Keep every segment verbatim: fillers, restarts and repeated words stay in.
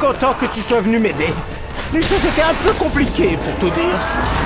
content que tu sois venu m'aider. Les choses étaient un peu compliquées, pour tout dire.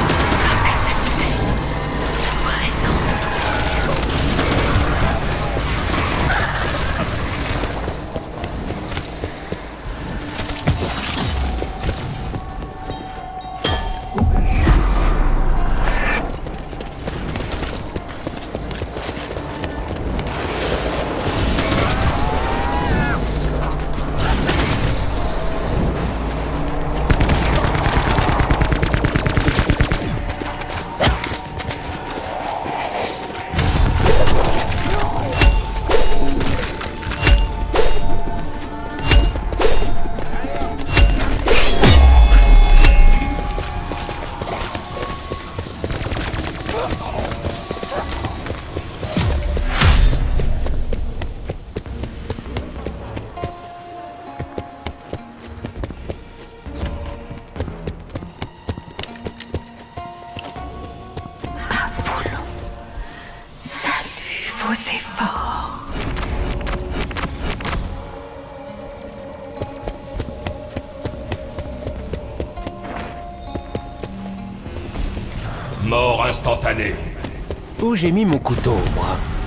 Mort instantanée. Où j'ai mis mon couteau, moi?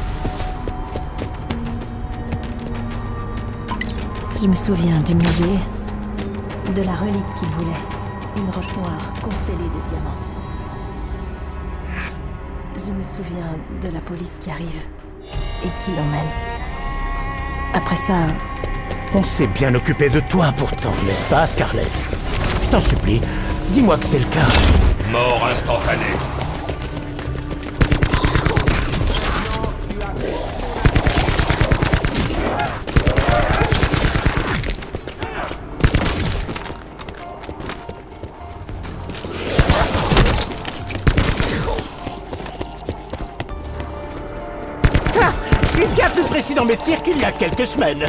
Je me souviens du musée, de la relique qu'il voulait. Une roche noire constellée de diamants. Je me souviens de la police qui arrive et qui l'emmène. Après ça... On s'est bien occupé de toi pourtant, n'est-ce pas, Scarlett? Je t'en supplie, dis-moi que c'est le cas. Mort instantanée. Ah, je suis bien plus précis dans mes tirs qu'il y a quelques semaines.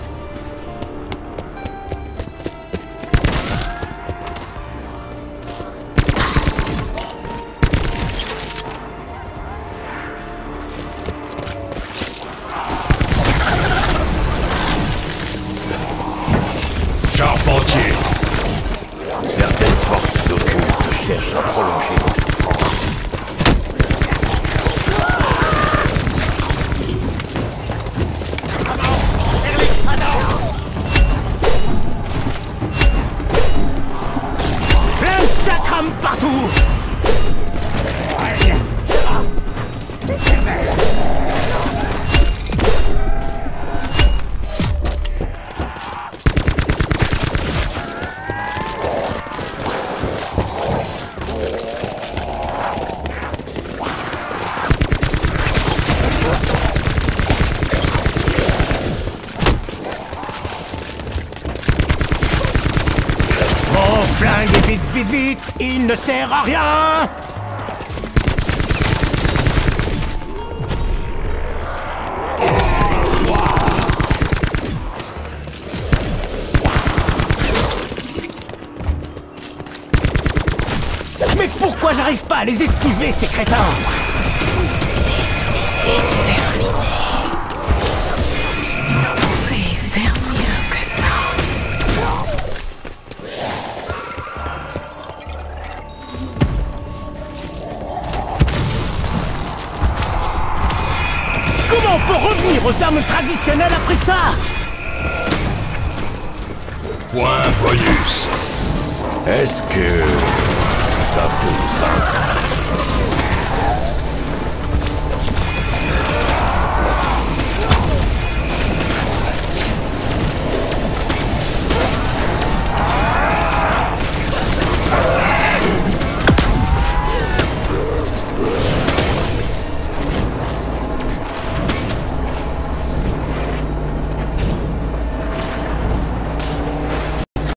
Charpentier. Certaines forces occultes cherchent à prolonger nos souffrances. Plein de ça crame partout. Flingue, vite, vite, vite, il ne sert à rien. Mais pourquoi j'arrive pas à les esquiver, ces crétins? Comment on peut revenir aux armes traditionnelles après ça? Point bonus. Est-ce que... ça peut vaincre?